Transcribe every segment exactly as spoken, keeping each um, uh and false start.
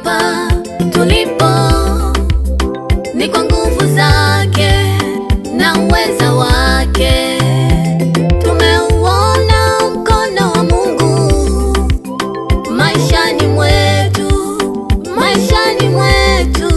hapa tulipo ni kwa nguvu zake na uweza wake. Tumeuona mkono wa Mungu maishani mwetu, maishani mwetu.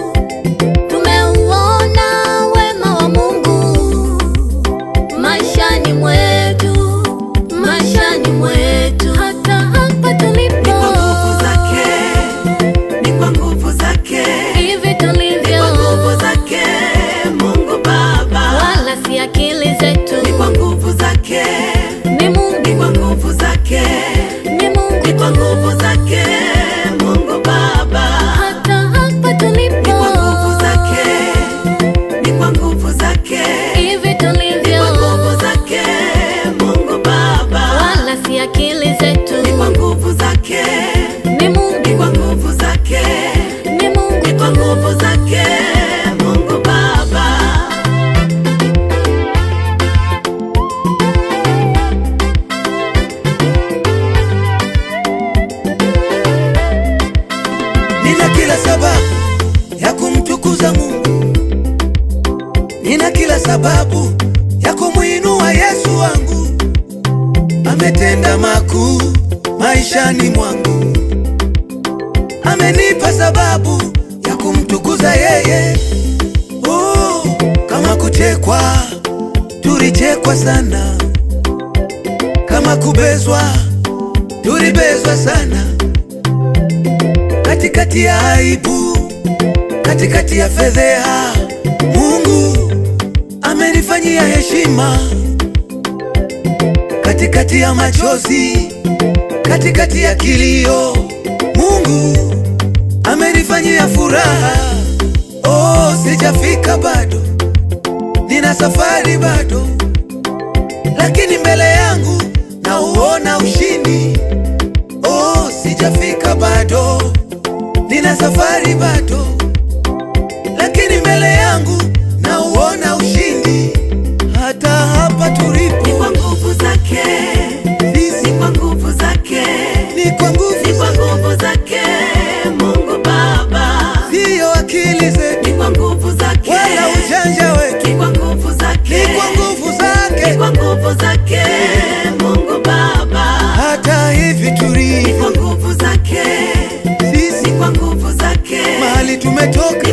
Tumeuona wema wa Mungu maishani mwetu, maishani mwetu. Hata hapa tulipo ni kwa nguvu zake, ni kwa nguvu zake. Hivi tulivyo ni kwa nguvu zake Mungu Baba, wala si akili zetu. ni kwa nguvu zake, Ni Mungu, ni kwa nguvu zake, ni Mungu, ni kwa nguvu zake Mungu Baba. hata hapa tulipo Ni kwa nguvu zake, ni kwa nguvu zake. hivi tulivyo Ni kwa nguvu zake Mungu Baba, wala si akili zetu. ni kwa nguvu zake, Ni Mungu, ni kwa nguvu zake, ni Mungu, ni kwa nguvu zake Mungu Baba. Nina kila sababu ya kumtukuza Mungu, nina kila sababu ya kumuinua Yesu wangu. Ametenda makuu maishani mwangu, amenipa sababu ya kumtukuza yeye. Oh, kama kuchekwa tulichekwa sana, kama kubezwa tulibezwa sana, katikati ya aibu, katikati ya fedheha, Mungu amenifanyia heshima. Katikati ya machozi, katikati ya kilio, Mungu amenifanyia furaha. Oh, sijafika bado, nina safari bado, lakini mbele yangu nauona ushindi. Oh, sijafika bado, nina safari bado, lakini mbele yangu nauona ushindi. Hata hapa tulipo ni kwa nguvu zake, sisi, ni kwa nguvu zake, ni kwa nguvu, ni kwa nguvu zake Mungu Baba, siyo akili zetu ni kwa nguvu zake, wala ujanja wetu, ni kwa nguvu zake, ni kwa nguvu ni zake. kwa nguvu zake Mungu Baba, Hata hivi ni tulivyo kwa nguvu zake, sisi, ni kwa nguvu zake, mahali tumetoka